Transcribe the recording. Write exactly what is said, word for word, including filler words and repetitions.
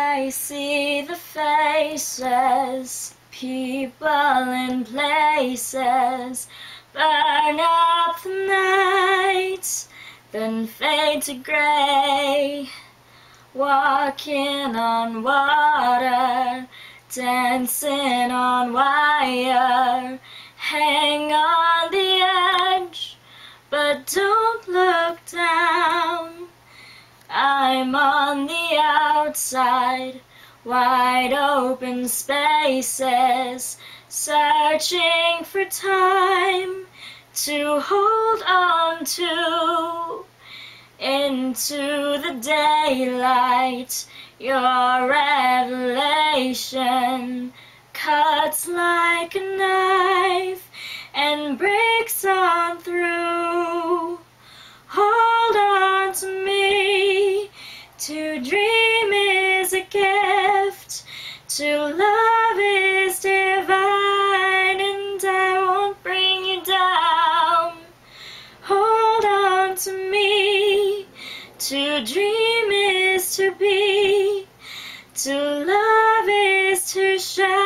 I see the faces, people and places, burn up the night, then fade to grey. Walking on water, dancing on wire, hang on the edge, but don't look down. I'm on the outside, wide open spaces, searching for time to hold on to. Into the daylight, your revelation cuts like a knife and breaks on through. Hold on to me. To dream is a gift, to love is divine, and I won't bring you down. Hold on to me. To dream is to be, to love is to shine.